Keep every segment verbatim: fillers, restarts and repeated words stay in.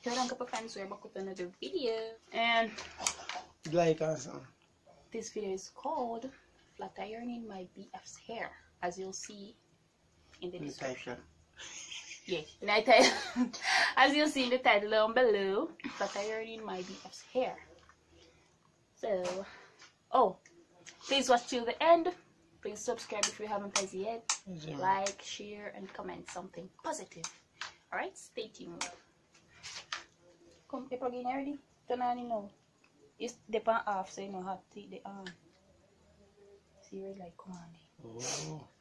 Hello lang kapag fans, we're back with another video. And like awesome. This video is called Flat Ironing My B F's Hair, as you'll see in the description. Yeah, in the title, as you'll see in the title down below, Flat Ironing My B F's Hair. So, oh, please watch till the end. Please subscribe if you haven't as yet. Like, share, and comment something positive. Alright, stay tuned. Come, you plug in already? Turn on it now. It's the pan off, so you know how to take the on. See where like come on. Oh.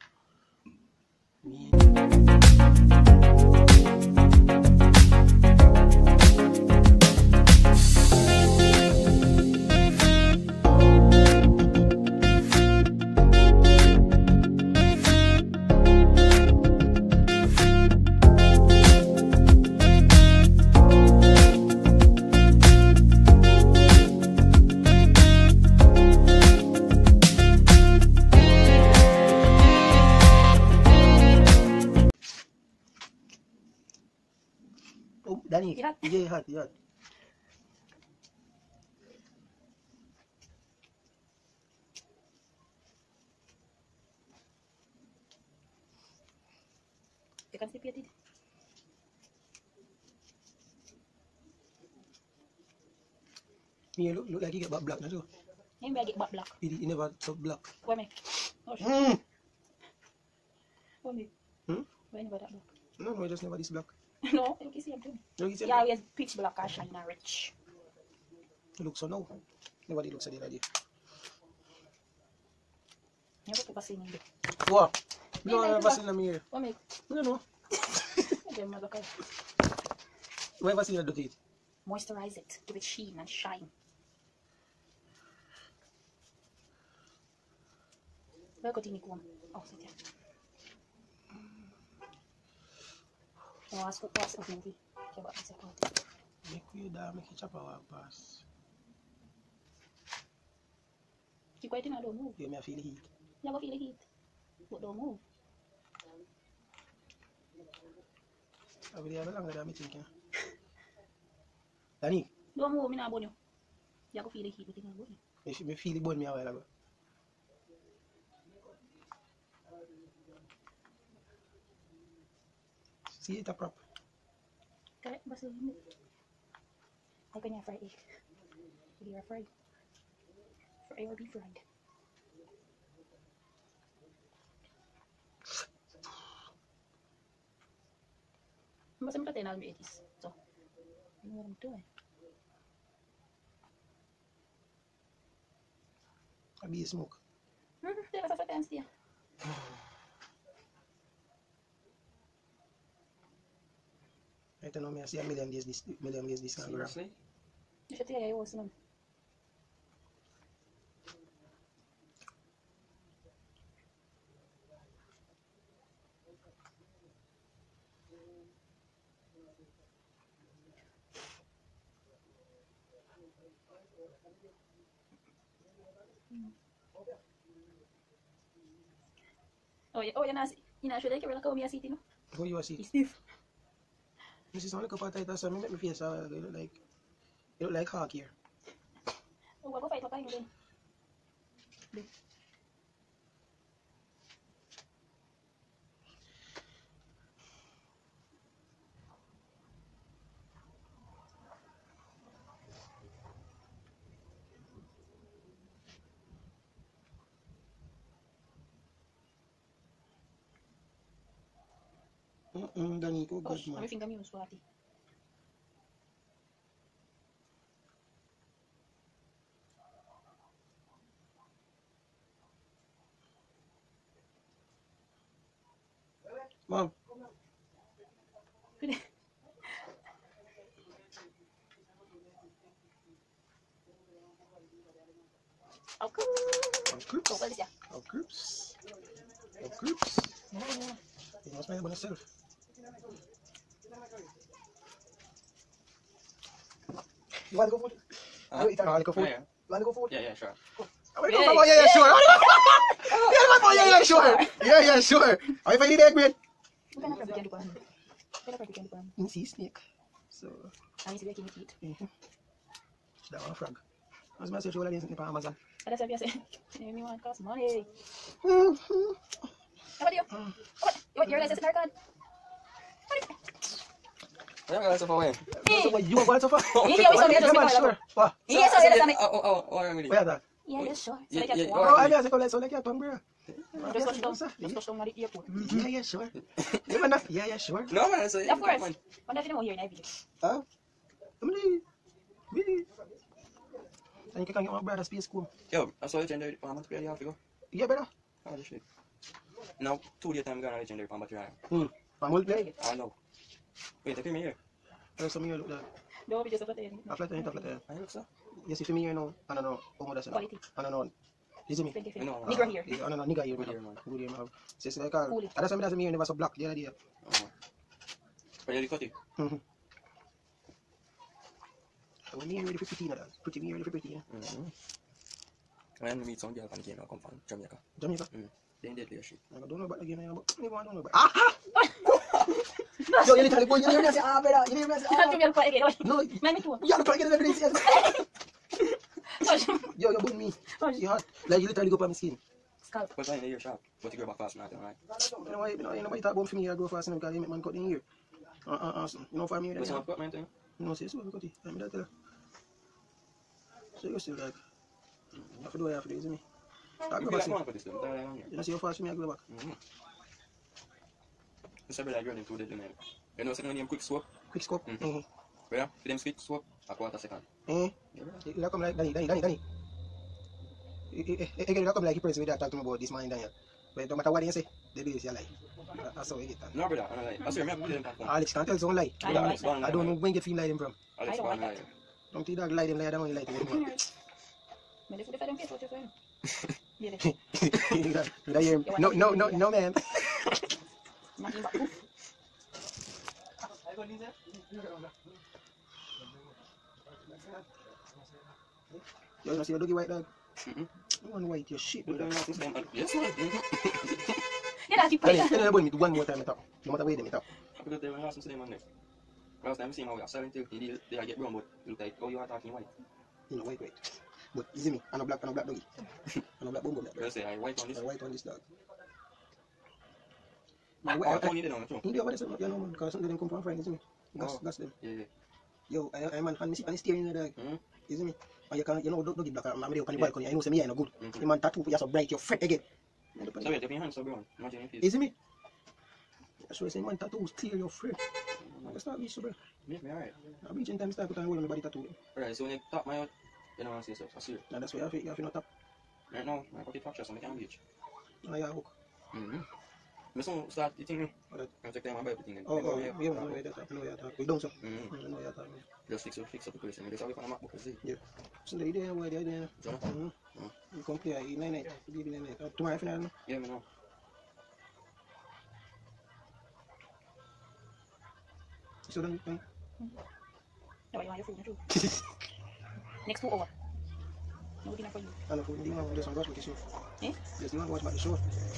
Oh, Danny. You hot? Yeah, hot, hot. You can sleep yet? Me look, look like you get back black now too. Maybe I get back black. You, you never so black. Why me? Oh, shit. Mm. Why me? Hmm? Why never that black? No, no, I just never this black. No, you can see him too. No, you see Yeah, always pitch black and shine and rich. you look so now. Nobody looks at the idea. You never seen him. What? Me No, I like never black. seen them here. Why me? No, no. Okay, mother, okay. We ever seen her do it? Moisturize it, give it sheen and shine. Where got the comb? Oh, sit there. Oh, ask for ask for movie. Okay, but it's okay. Make you down, make you chop our pass. Keep waiting, I don't move. You may feel the heat. You go feel the heat, but don't move. I will have a longer than me thinking. Danny, Don't move, me not bone you. You go feel the heat, but you not bone you. if you feel the bone me a while ago. See it a prop. Correct, but so you how can you fry egg? You are fried. Fry or be fried. Mas I'm cutting all my edges. So, you know what I'm doing. I be a smoke. Hmm, there's a fat here. I don't know, me I see a million days this million days this camera. You should hear your voice now. Oh, yeah, oh, you're not, you're not sure that you're like, oh, me a seat, you know? Who you a see? It's stiff. This is only a couple of titles, so me make me face uh, you look like you look like hawk here. Oh, we'll go fight, okay, then. Then. Mm-mm, Danny, go Oh, good man. my finger me was sweaty. Mom, Oh, cool. of groups. Oh, what is that? Of groups. Of groups. No, no, no. You must mind about yourself. You want to go food? Uh, You eat a go food? yeah, yeah. You want to go food? Yeah, yeah, sure. Oh, Yeah, yeah, yeah, yeah, sure. Yeah, yeah, sure. Yeah, yeah, sure. Are you finding the egg, man? What kind of crab we can do for him? What kind of crab we can do for him? Sea snake. So. I need to be king of teeth. Mm-hmm. That one frog. As my search all against it on Amazon. That's what I say. Anyone cost money. Mm-hmm. How about you? Mm. What? You, you're like a record? I don't know so far away. So what you want so far? Yeah, we saw the Come on, sure. What? Yeah, so yeah, that's Oh, oh, oh, what am I Where that? Yeah, yeah, sure. So Yeah, like yeah, a Oh, I guess I call it so like your tongue, bro. Just touch down. Just touch down at the airport. Yeah, yeah, sure. Yeah, man. Yeah, yeah, sure. No, man, so Of course. But if you know here in I V. Huh? Really? Really? And you can get my brother space school. Yo, I saw legendary farm at you have to go. Yeah, brother. Oh, this shit. Now, two day time gonna legendary farm at your Hmm. I'm will play. I know. Wait, take me here. There's some here look there. Don't be just a flat iron. A flat iron, a flat iron. I look so. Yes, if you me here now, I don't know how much that's enough. Quality. I don't know. You see me? Twenty feet. No, no. Negro here. I don't know, nigga here, Good man. here, man. Good here, man. So it's like, uh, Cool. that's why me doesn't me here never so black the other day. Oh. But you cut it. Mm-hmm. When me ready for fifteen of that. Pretty me ready for fifteen. Mm-hmm. When we meet some girl from the game, I come from Jamaica. Jamaica? Mm. They ain't dead player shit. I don't know about the game, but me want to know about. Ah! Yo, you literally go, you never say, ah, brother, you never say, Have to ah. be a quiet again. No, Man, me too. you have to get everything serious. Touch. Yo, you burn me. You hot. Like you literally go for my skin. Scalp. But I ain't in your shop. But you go back fast, man. Right? You know why? You know, you know why you talk about for me? I go fast enough because you make man cut in here. Uh, uh, uh, you know, for me, What's then. up, man? Thing? You know, say so, cut it. I'm that tell her. So you still like, I have to do what I have to do, isn't me? I You go feel back. like one for this, though. Tell her You know, see how fast for me, I go back. Mm-hmm. This is like running through the name. You know, second name quick swap. Quick scope. Mm-hmm. Mm-hmm. Yeah, for them quick swap, a quarter second. Eh? Yeah, You like come like Danny, Danny, Danny, Danny. Again, you come like you person with that talk to me about this man, Daniel. But no matter what they say, they do is your lie. That's how you get that. no, brother, I don't like. I swear, I'm going to Alex can't tell someone lie. I don't like that. I don't know when you feel lie them from. Alex, I don't like that. Don't think dog lie them lie, I don't want to lie to them. Me live with the fed and face, what you saying? Yeah. Did I hear him? No, no, no, no, man. Nothing but poof. You want to see a doggy white dog? Mm-mm. You want white your shit, But brother. then, this time, yes, man. Yeah, that's keep Hey, quiet. tell them about me one more time, I talk. No matter where they talk. Because they were last time on there. Last time we see him, I was selling till he they get brown, but look like, oh, you are talking white. You know, white, white. But you see me, I'm a black, I'm a black doggy. I'm a black bumbo black. Girl say, I white on this. I'm white on this dog. Oh, I told you they don't know. You know what I said? You know, man, because some of them come from friends, you see me? That's, Oh. that's them. Yeah, yeah. Yo, I, I'm on the steering, steering the dog. Mm-hmm. You see me? And you can, you know, don't, don't get black. I'm there on the balcony. I know, say me, I know good. Mhm. The man tattoo, you're so bright, you're fret again. So wait, if your hands are brown, imagine if You it's... see me? That's why I say, man, tattoos clear your fret. That's not reach, so bro. Yeah, me alright. I'm reaching time, start putting on my body tattoo. Alright, so when you tap my out, you don't want to say so. I see it. And that's why you have to, you have to not tap. Right now, my pocket fracture, so I can't bleach. Oh, yeah, hook. Mm-hmm. I soon start eating. Alright. I take time about everything. Oh, oh, yeah, yeah, I know you're talking. I know you're talking. We don't, so. Mm-hmm. I know you're talking. Just fix up, fix up the place. And just away from the MacBook, see. Yeah. So, the idea, why the idea? So, Mm-hmm. You come play at nine night. You give me nine night. Uh, tomorrow, final, no? yeah, me know. So, then, then. No, you want your food, your food. Next two hours. No dinner for you. I know, you want to just watch the show. Eh? Yes, you want to watch about the show.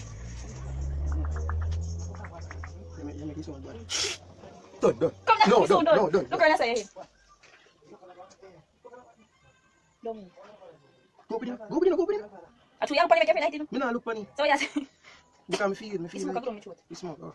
Let me, let me this one done. Done, done. Come down, No, it's so done, done. no, done. Look around and say, don't move. Go with him, go with him, go with him. I told you, I'm going to make every night, you know. Me not look funny. So, yes. Because me feel, me You feel smoke a like. good on my throat. You smoke, oh.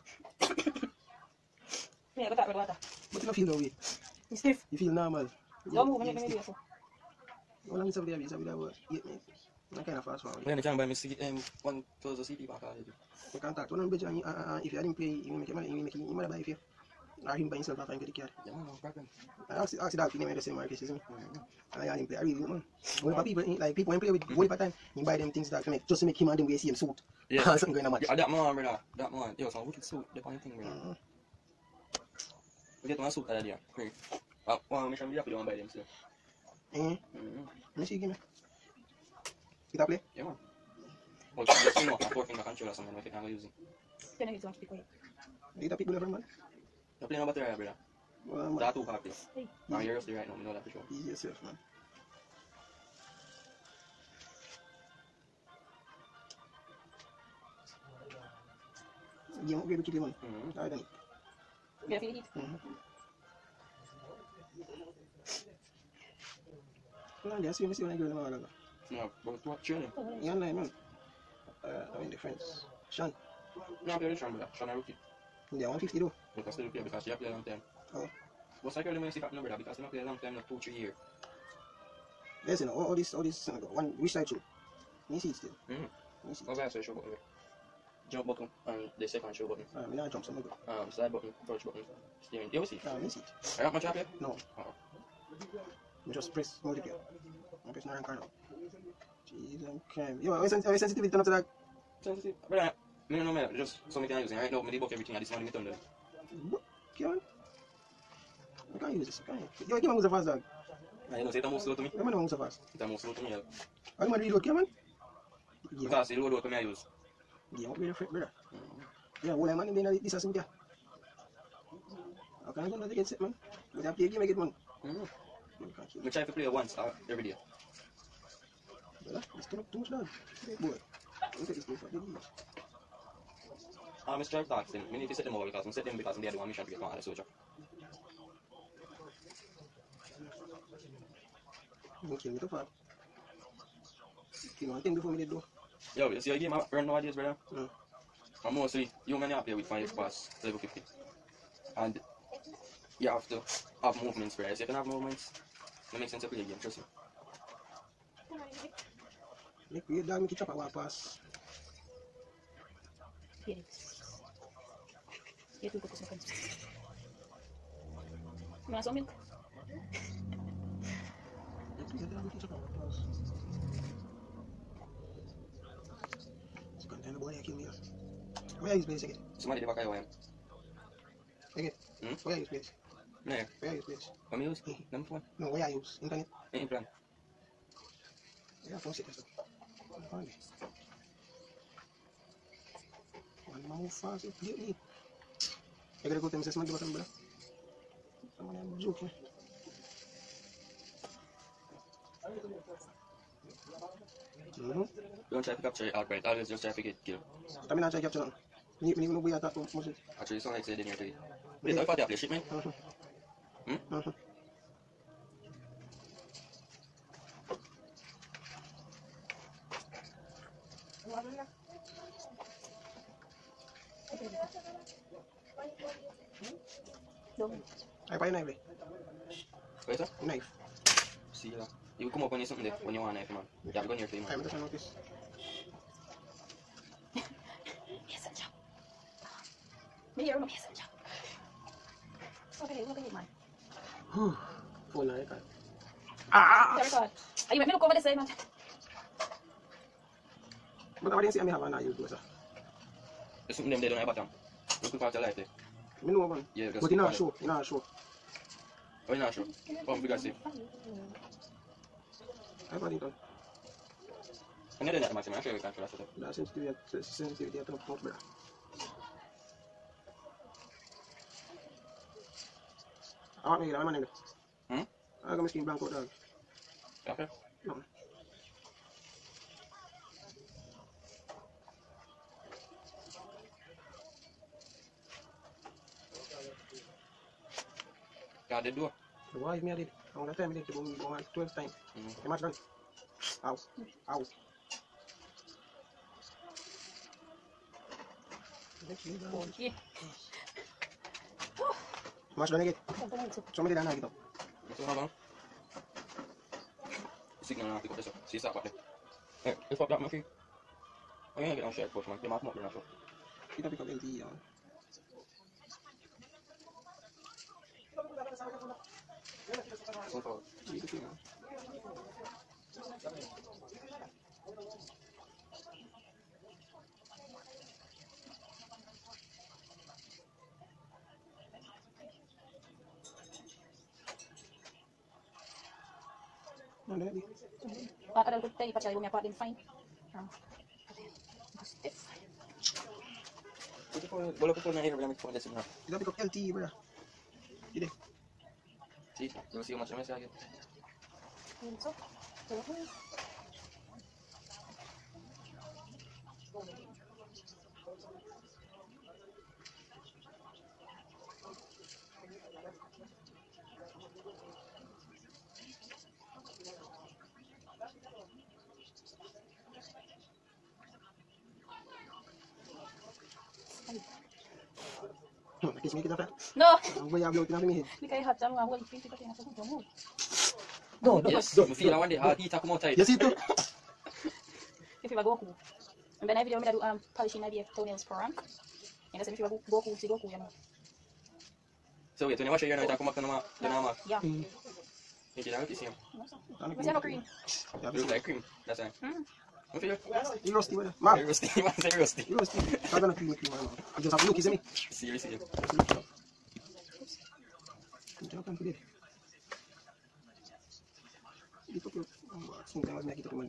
Yeah, go talk with water. But you don't feel that way. You stiff. You feel normal. Don't move, let me do so. Well, I'm sorry, I'm sorry, that was eight minutes. I kind of fast forward. When you can buy me C um, one thousand C D back already. You can talk to one of them, uh, uh, if you didn't play, you make your money, you make your money buy if you. Or him by himself after him get the card. Yeah, man, no problem. I asked asked that thing, the same market, isn't it? And I didn't play, I really don't know. Only for people, like people when play with only for time, you buy them things that to make, just to make him and them wear same suit. Yeah. Something going on match. Yeah, that man, brother. That man. Yo, some wicked suit. The funny thing, brother. Mm-hmm. We get one suit that day. Great. Uh, one mission, we have to do one by them, so. Eh? Mm-hmm. Let me see, give me. You can play? Yeah, man. Well, just you know, a four finger controller or something, if you can use it. Then I need to want to be quiet. You can pick good man? You're playing over there, brother. Well, I'm That's too happy. Hey. Now you're rusty right now, you know that for sure. easy yourself, man. Game upgrade with the money. Mm-hmm. Alright, then. You feel the heat? Mm-hmm. No, I see me see when I go to my girl. No, but what training? You online, man. Uh, I mean the friends. Sean. No, I'm very Sean, brother. Sean a rookie. Yeah, one fifty though. But I still play because she a play a long time. Oh. But I can't see that number because they play a long time, not two, three years. Yes, you know, all, all this, all this, uh, one, which side show? Me see it still. Mm-hmm. Me see it. What was I show button? Jump button and the second show button. Uh, me not jump some more. Um, slide button, touch button, steering. You ever see it? Uh, me see it. Are you not much happy? No. Oh. Me just press multiply. I press nine card. Jeez, I'm crying. Yo, how sensitive, how sensitive turn up to that? Sensitive. But I don't know, man. Just something can use it. Right now, I book everything at this morning. I turn there. What? Come on. I can't use this. I can't. Yo, give me move so fast, dog. I know, say it moves slow to me. Let me know move so fast. It moves slow to me. How do you reload, come on? Yeah. Because the road open I use. Yeah, what really afraid, brother? Yeah, well, man, in this is yeah. How can I go to get set, man? With that play game, I get one. Mm-hmm. We try to play once uh, every day. Brother, it's too, too much, dog. Boy, look at this play for the game. I'm strike tax them. I need to set them over because I set them because they are the one mission to get one other soldier. You kill me too far. You know one thing before me did though? Yo, you see a game I run nowadays, brother? Mm. And mostly, you man you play with five pass level fifty. And you have to have movements, brother. So if you don't have movements, it makes sense to play a game, trust me. Make weird dog, make it chop a one pass. Yes. You do cook some friends. You want some milk? Make weird dog, make it chop a one pass. It's content the boy I kill me. Where are you place again? Somebody never carry one. Again? Hmm? Where are you place? No. Where are you place? What me use? Number phone? No, where are you? Internet? Ain't plan. Yeah, phone set this up. One move fast, you get me. I gotta go to Missus Monday, brother. Someone I'm joking. Mm-hmm. Don't try to capture it outright, always just try to get killed. I mean, I try to capture them. You even know where I attack from. Actually, you sound like say they didn't play. Wait, how far they play shit, man? Mm-hmm. Hmm? Mm-hmm. I buy a knife. What is that? Knife. See ya. You will come up when you something there, when you want a knife, man. You have to go near to him, I'm man. just notice. Messenger. Me here, messenger. Look at it, look at it, man. Phone na record. Ah! Very good. Are you make me look over the side, man? But I didn't see me have an eye use those. There's something them there on your bottom. Look at your life there. Me know one. Yeah, just But in look our at show, in our show. it. Oh, you're not sure? Come, we got see. I've had it done. And you're doing that, Maxim. I'm sure we can try that. That sensitivity, sensitivity at the top, brother. I want me to get my name. Hmm? I got my skin blank out, dog. Okay. No. Yeah, they do. Why me I did? I want to time I did to go go on twelve times. Mm-hmm. The match done. Ow. Ow. Okay. Match done again. Somebody done it up. So how long? Signal now, pick up this up. See, stop back there. Hey, lift up that, my feet. I'm gonna get on shirt, push, man. You might come up there now, so. You don't pick up L T E, man. So far. You can see, man. No, no, no. Baka daw tayo pa siya yung pa din fine. Ah. Stiff. Wala ko po na i-remit po na signal. You don't pick up L T E, brother. You did. See, you'll see how much I miss again. Yun so. Just make it a flat. No. And where you blow it in my head. Because I have to have one thing to get in a move. No, no, Yes, no. I feel like one day hard heat come out tight. You see too? If you have Goku. And then every day I do um, polishing my toenails per rank. And I said if you have Goku, see Goku, you know. So wait, when you wash your hair now, you come back to normal. To normal. Yeah. Mm. You can have it the same. What's your cream? Yeah, It looks like cream. That's right. Mm. I feel you rusty with it. Man, very rusty. Man, very rusty. you rusty. I'm gonna clean the cream, man. You just have to look, you see me? Seriously. Jump and put it. Lift up your box. Sometimes make it up, man.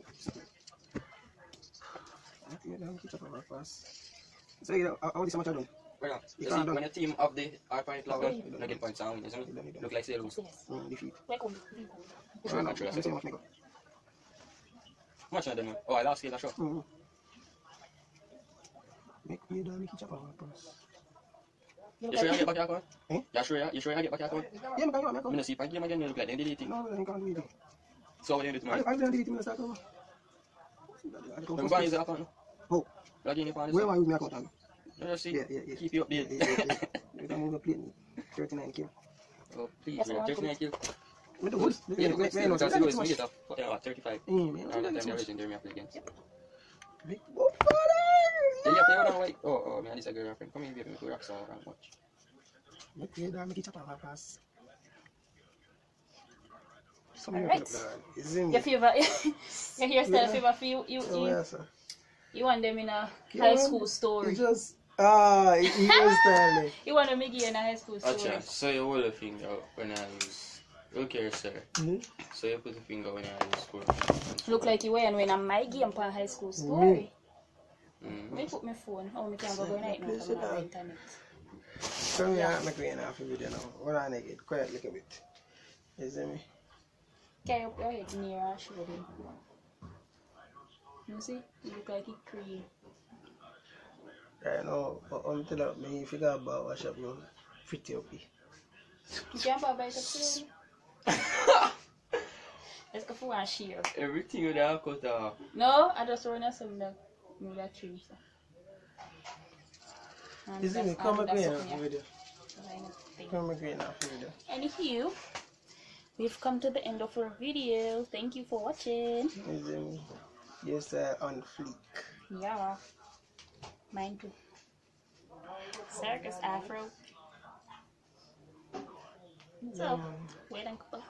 Okay, now keep up our pass. So, you know, how this much I done? Well, You you can't see, do- when your team of the R five lock down, you don't get points down, isn't it? Look like sailors. Yes. Mm, defeat. Where Goku? Sure, not sure. Let's see how much make up. How much I done? Oh, I lost scale, that's sure. Mm-hmm. Make me down, make it chop our pass. You sure you get back your account? Eh? You sure you, you sure you get back your account? Yeah, make I I'm gonna see if I game again, you look like they delete it. No, I can't do it. So what do you do I tomorrow? I don't delete it when I start over. I'm going to use the account now. Oh, Log in if I where are you with my account? Now? You just see, Yeah, yeah, yeah. keep you Yeah, updated. yeah, yeah, yeah. You can move the plate. thirty-nine kill. Oh, please, Yes, we have I want thirty-nine kill. With the wood? Yeah, Yeah, look, yeah, it's yeah, still, no, because so you that's always much. get up, yeah, what, thirty-five. Mm, man, Around that that's time, the much. legendary me have to play against. Big boy, Yeah, you play one white. Oh, oh, man, this is a girl friend. Come here, baby, we rock song and watch. make me down, make it chop our pass. Alright. Is in Your favorite, your hairstyle favorite for you, you, Oh, you, yes, sir. you want them in a Yeah, high man. school story. It just, ah, it it was style. You want to make it in a high school story. Acha, so you hold the finger when I use. Look here, sir. Mm-hmm. So you put the finger when I use score. Look like you were when I'm my game for high school story. Mm. Me put my phone. Oh, me can't go go night now because I don't have internet. Come here, I'm going to have a video now. What I make it quiet a little bit. You see me? Carry up your head near and show them. You see? You look like it cream. Right now, I'm telling you, me figure about what shop you pretty up here. You can't buy it up soon. Let's go for one share. Everything you have cut off. No, I just run a some that move that tree. So. And You see me? that's- Come and again that's after okay. video. Line up thing. Come again after video. Anywho, we've come to the end of our video. Thank you for watching. You see me? Yes, uh, on fleek. Yeah. Mine too. Circus Afro. So, wait and